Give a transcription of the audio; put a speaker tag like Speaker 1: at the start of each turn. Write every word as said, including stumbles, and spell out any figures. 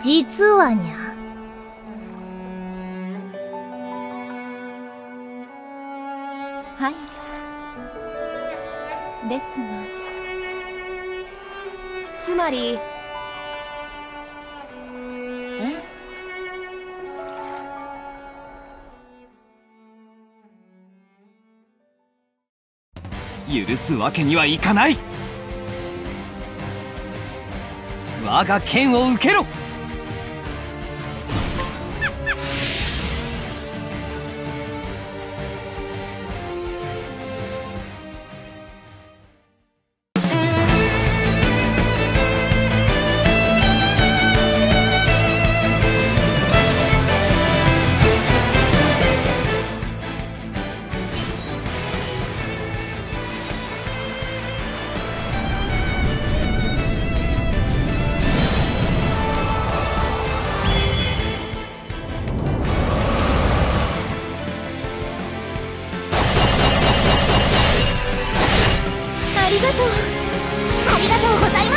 Speaker 1: 実はにゃ。
Speaker 2: はい。ですが、つまり、
Speaker 3: え？許すわけにはいかない。我が剣を受けろ。
Speaker 1: ありがとう。ありがとうございます。